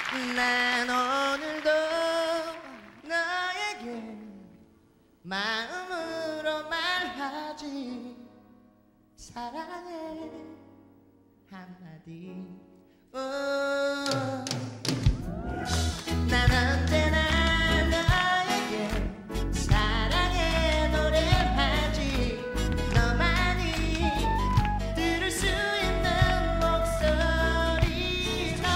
난 오늘도 너에게 마음으로 말하지 사랑해 한마디. 난 언제나 너에게 사랑해 노래하지. 너만이 들을 수 있는 목소리 너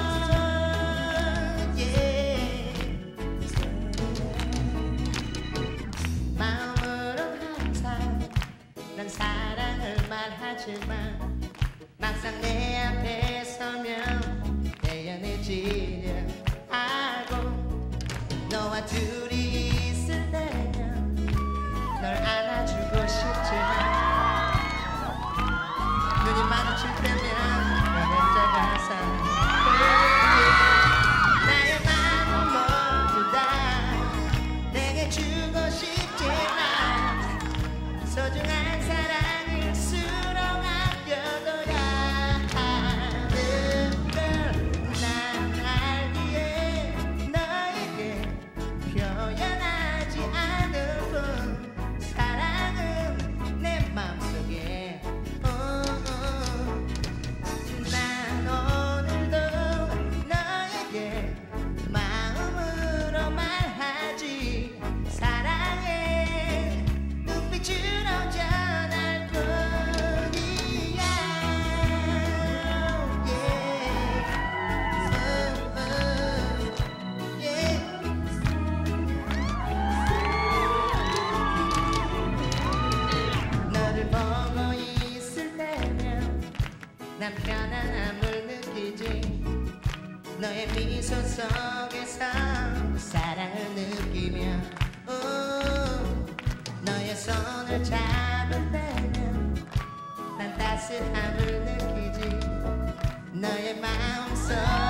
마음으로 항상 난 사랑을 말하지만 막상 내 앞에 서면 대연해지려 하고 너와 둘이 있을 때면 널 안아주고 싶지만 눈이 마주칠 때면 내 혼자가 나의 마음 모두 다 내게 주고 싶지만 소중한 사랑일수록 아껴둬야 하는 걸 난 알기에 너에게 표현하지 않을 뿐 사랑은 내 맘속에 난 오늘도 너에게 마음으로 말하지 사랑해 눈빛으로 전할 뿐이야. 너를 보고 있을 때면 난 편안함을 느끼지. 너의 미소 속에서 사랑을 느끼며 너의 손을 잡을 때면 난 따스함을 느끼지. 너의 마음속